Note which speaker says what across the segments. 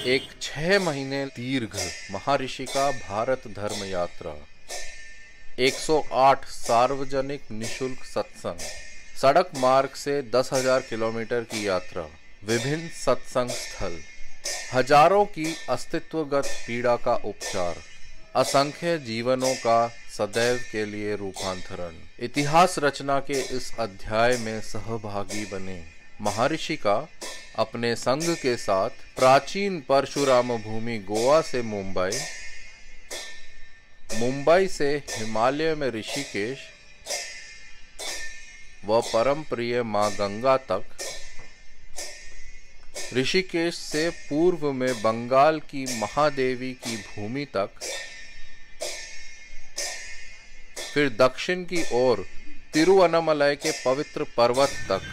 Speaker 1: एक 6 महीने दीर्घ महर्षि का भारत धर्म यात्रा, 108 सार्वजनिक निशुल्क सत्संग, सड़क मार्ग से 10,000 किलोमीटर की यात्रा, विभिन्न सत्संग स्थल, हजारों की अस्तित्वगत पीड़ा का उपचार, असंख्य जीवनों का सदैव के लिए रूपांतरण। इतिहास रचना के इस अध्याय में सहभागी बने। महर्षि का अपने संघ के साथ प्राचीन परशुराम भूमि गोवा से मुंबई, मुंबई से हिमालय में ऋषिकेश व परम प्रिय मां गंगा तक, ऋषिकेश से पूर्व में बंगाल की महादेवी की भूमि तक, फिर दक्षिण की ओर तिरुवन्नामलई के पवित्र पर्वत तक,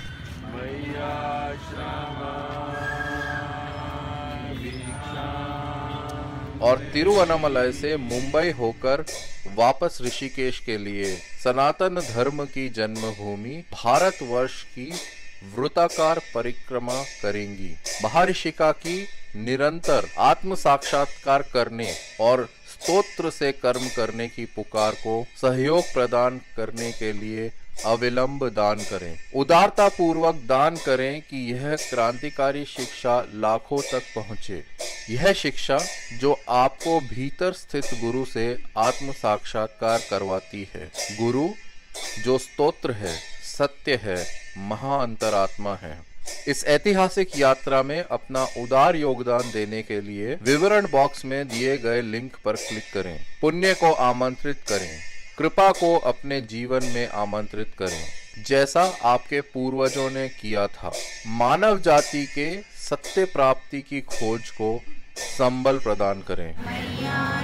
Speaker 1: और तिरुवन्नामलई से मुंबई होकर वापस ऋषिकेश के लिए सनातन धर्म की जन्मभूमि भारतवर्ष की वृत्ताकार परिक्रमा करेंगी। महर्षिका की निरंतर आत्म साक्षात्कार करने और स्तोत्र से कर्म करने की पुकार को सहयोग प्रदान करने के लिए अविलंब दान करें। उदारता पूर्वक दान करें कि यह क्रांतिकारी शिक्षा लाखों तक पहुंचे। यह शिक्षा जो आपको भीतर स्थित गुरु से आत्म साक्षात्कार करवाती है। गुरु जो स्तोत्र है, सत्य है, महाअंतरात्मा है। इस ऐतिहासिक यात्रा में अपना उदार योगदान देने के लिए विवरण बॉक्स में दिए गए लिंक पर क्लिक करें। पुण्य को आमंत्रित करें, कृपा को अपने जीवन में आमंत्रित करें, जैसा आपके पूर्वजों ने किया था। मानव जाति के सत्य प्राप्ति की खोज को संबल प्रदान करें।